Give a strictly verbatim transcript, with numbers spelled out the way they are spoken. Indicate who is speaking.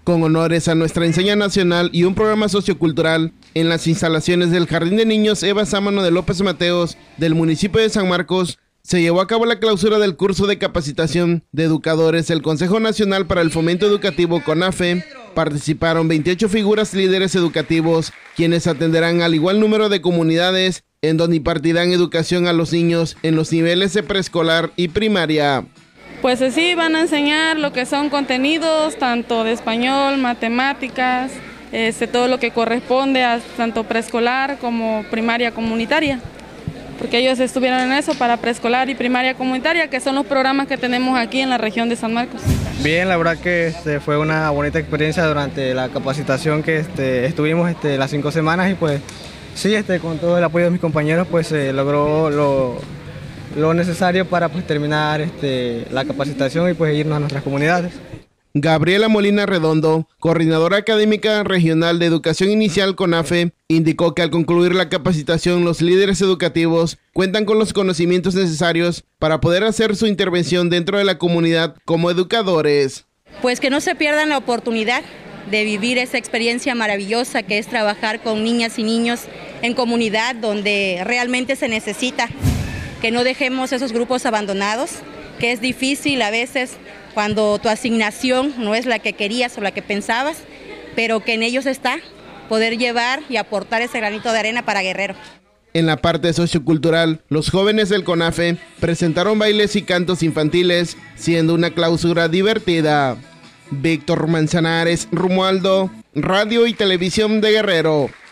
Speaker 1: con honores a nuestra enseña nacional y un programa sociocultural en las instalaciones del Jardín de Niños Eva Sámano de López Mateos del municipio de San Marcos. Se llevó a cabo la clausura del curso de capacitación de educadores del Consejo Nacional para el Fomento Educativo CONAFE. Participaron veintiocho figuras líderes educativos, quienes atenderán al igual número de comunidades, en donde impartirán educación a los niños en los niveles de preescolar y primaria.
Speaker 2: Pues sí, van a enseñar lo que son contenidos, tanto de español, matemáticas, este, todo lo que corresponde a tanto preescolar como primaria comunitaria. Porque ellos estuvieron en eso para preescolar y primaria comunitaria, que son los programas que tenemos aquí en la región de San Marcos.
Speaker 3: Bien, la verdad que este, fue una bonita experiencia durante la capacitación que este, estuvimos este, las cinco semanas y pues sí, este, con todo el apoyo de mis compañeros pues se eh, logró lo, lo necesario para pues, terminar este, la capacitación y pues irnos a nuestras comunidades.
Speaker 1: Gabriela Molina Redondo, coordinadora académica regional de educación inicial CONAFE, indicó que al concluir la capacitación los líderes educativos cuentan con los conocimientos necesarios para poder hacer su intervención dentro de la comunidad como educadores.
Speaker 4: Pues que no se pierdan la oportunidad de vivir esa experiencia maravillosa que es trabajar con niñas y niños en comunidad donde realmente se necesita, que no dejemos esos grupos abandonados, que es difícil a veces cuando tu asignación no es la que querías o la que pensabas, pero que en ellos está poder llevar y aportar ese granito de arena para Guerrero.
Speaker 1: En la parte sociocultural, los jóvenes del CONAFE presentaron bailes y cantos infantiles, siendo una clausura divertida. Víctor Manzanares, Romualdo, Radio y Televisión de Guerrero.